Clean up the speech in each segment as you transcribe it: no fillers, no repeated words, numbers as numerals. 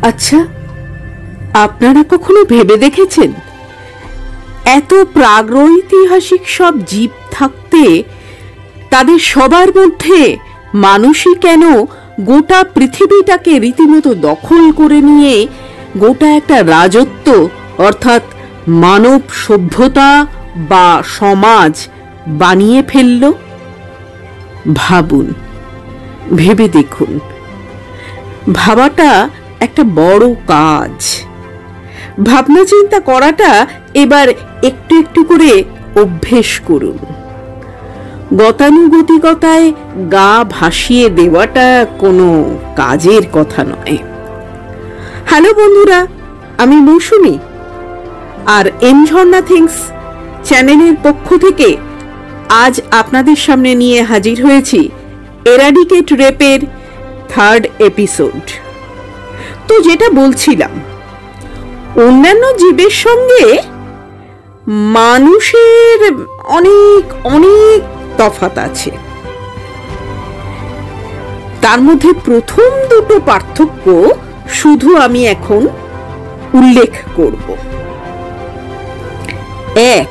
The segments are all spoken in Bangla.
আচ্ছা, আপনারা কখনো ভেবে দেখেছেন এত প্রাগৈতিহাসিক সব জীব থাকতে তাদের সবার মধ্যে মানুষই কেন গোটা পৃথিবীটাকে রীতিমতো দখল করে নিয়ে গোটা একটা রাজত্ব অর্থাৎ মানব সভ্যতা বা সমাজ বানিয়ে ফেলল? ভাবুন, ভেবে দেখুন। ভাবাটা একটা বড় কাজ। ভাবনা চিন্তা করাটা এবার একটু একটু করে অভ্যেস করুন। গতানুগতিকতায় গা ভাসিয়ে দেওয়াটা কোনো কাজের কথা নয়। হ্যালো বন্ধুরা, আমি মৌসুমি, আর MJHARNA থিংস চ্যানেলের পক্ষ থেকে আজ আপনাদের সামনে নিয়ে হাজির হয়েছি এরাডিকেট রেপের 3rd এপিসোড। তো যেটা বলছিলাম, অন্যান্য জীবের সঙ্গে মানুষের অনেক অনেক তফাৎ আছে। তার মধ্যে প্রথম দুটো পার্থক্য শুধু আমি এখন উল্লেখ করব। 1,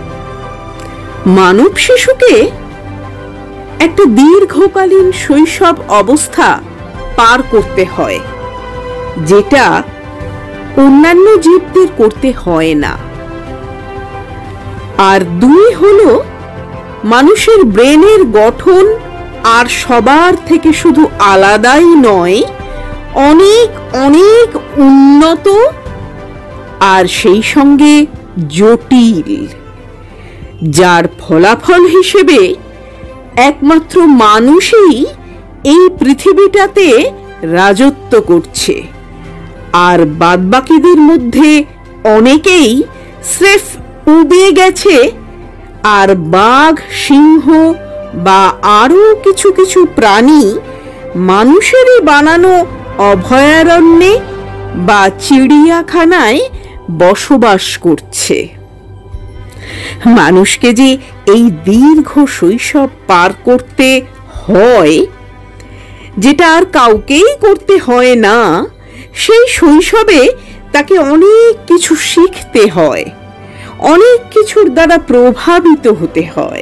মানব শিশুকে একটা দীর্ঘকালীন শৈশব অবস্থা পার করতে হয়, যেটা অন্যান্য জীবদের করতে হয় না। আর 2 হলো মানুষের ব্রেনের গঠন আর সবার থেকে শুধু আলাদাই নয়, অনেক অনেক উন্নত আর সেই সঙ্গে জটিল, যার ফলাফল হিসেবে একমাত্র মানুষই এই পৃথিবীটাতে রাজত্ব করছে, আর বাদবাকিদের মধ্যে অনেকেই স্রেফ উবে গেছে আর বাঘ, সিংহ বা আরো কিছু কিছু প্রাণী মানুষেরই বানানো অভয়ারণ্যে বা চিড়িয়াখানায় বসবাস করছে। মানুষকে যে এই দীর্ঘ শৈশব পার করতে হয়, যেটা আর কাউকেই করতে হয় না, সেই শৈশবে তাকে অনেক কিছু শিখতে হয়, অনেক কিছুর দ্বারা প্রভাবিত হতে হয়।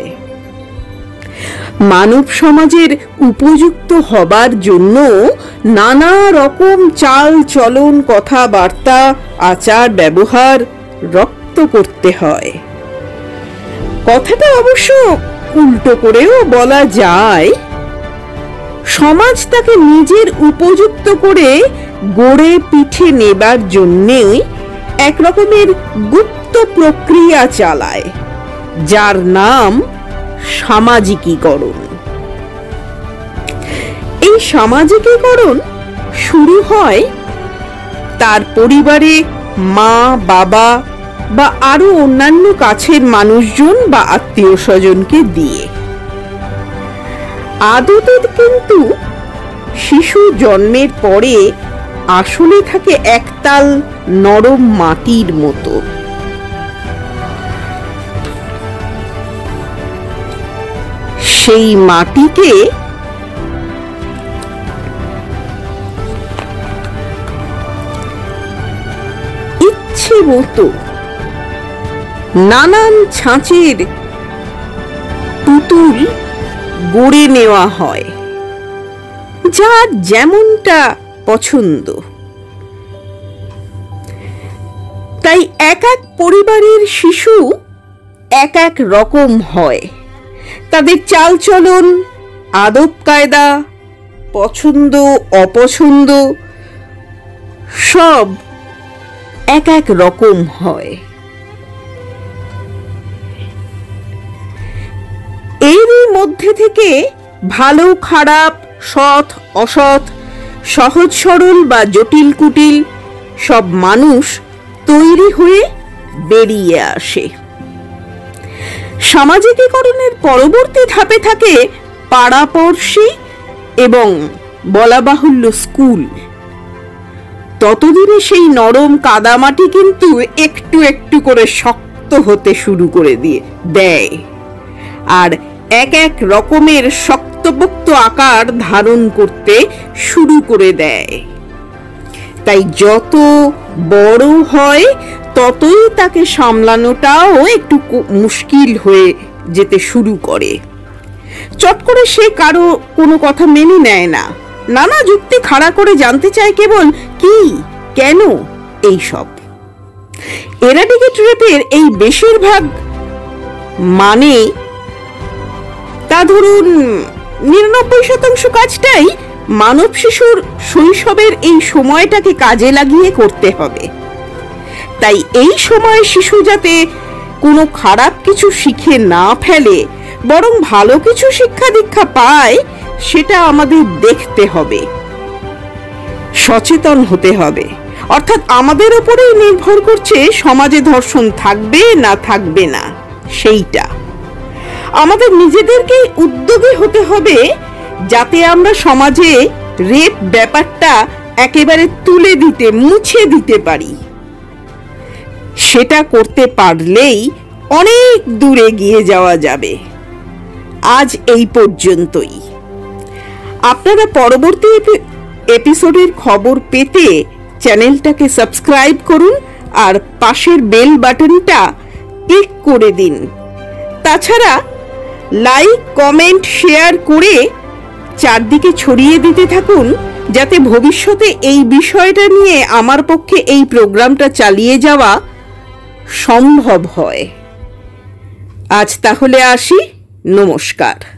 মানব সমাজের উপযুক্ত হবার জন্য নানা রকম চাল চলন, কথাবার্তা, আচার ব্যবহার রপ্ত করতে হয়। কথাটা অবশ্য উল্টো করেও বলা যায়, সমাজ তাকে নিজের উপযুক্ত করে গড়ে পিঠে নেবার জন্যে এক রকমের গুপ্ত প্রক্রিয়া চালায়, যার নাম সামাজিকীকরণ। এই সামাজিকীকরণ শুরু হয় তার পরিবারে মা, বাবা বা আরো অন্যান্য কাছের মানুষজন বা আত্মীয় স্বজনকে দিয়ে। আদতে কিন্তু শিশু জন্মের পরে আসলে থাকে একতাল নরম মাটির মতো। সেই মাটিকে ইচ্ছে মতো নানান ছাঁচের পুতুল গড়ে নেওয়া হয়, যার যেমনটা পছন্দ। তাই এক এক পরিবারের শিশু এক এক রকম হয়। তাদের চালচলন, আদব কায়দা, পছন্দ অপছন্দ সব এক এক রকম হয়। এরই মধ্যে থেকে ভালো খারাপ, সৎ অসৎ, সহজ সরল বা জটিল কুটিল সব মানুষ তৈরি হয়ে বেরিয়ে আসে। সামাজিকীকরণের পরবর্তী ধাপে থাকে পাড়াপড়শি এবং বলা বাহুল্য স্কুল। ততদিনে সেই নরম কাদামাটি কিন্তু একটু একটু করে শক্ত হতে শুরু করে দেয়, আর এক এক রকমের শক্তপোক্ত আকার ধারণ করতে শুরু করে দেয়। তাই যত বড় হয় ততই তাকে সামলানোটাও একটু মুশকিল হয়ে যেতে শুরু করে। চট করে সে কারো কোনো কথা মেনে নেয় না, নানা যুক্তি খাড়া করে জানতে চায় কেবল কি, কেন, এইসব। এরাডিকেট রেপের এই বেশিরভাগ মানে তা ধরুন 99% কাজটাই মানব শিশুর শৈশবের এই সময়টাকে কাজে লাগিয়ে করতে হবে। তাই এই সময় শিশু যাতে কোনো খারাপ কিছু শিখে না ফেলে, বরং ভালো কিছু শিক্ষা দীক্ষা পায়, সেটা আমাদের দেখতে হবে, সচেতন হতে হবে। অর্থাৎ আমাদের উপরেই নির্ভর করছে সমাজে ধর্ষণ থাকবে না থাকবে না সেইটা। আমাদের নিজেদেরকে উদ্যোগী হতে হবে যাতে আমরা সমাজে রেপ ব্যাপারটা একেবারে তুলে দিতে, মুছে দিতে পারি। সেটা করতে পারলেই অনেক দূরে এগিয়ে যাওয়া যাবে। আজ এই পর্যন্তই। আপনারা পরবর্তী এপিসোডের খবর পেতে চ্যানেলটাকে সাবস্ক্রাইব করুন আর পাশের বেল বাটনটা ক্লিক করে দিন। তাছাড়া লাইক, কমেন্ট, শেয়ার করে চারদিকে ছড়িয়ে দিতে থাকুন, যাতে ভবিষ্যতে এই বিষয়টা নিয়ে আমার পক্ষে এই প্রোগ্রামটা চালিয়ে যাওয়া সম্ভব হয়। আজ তাহলে আসি, নমস্কার।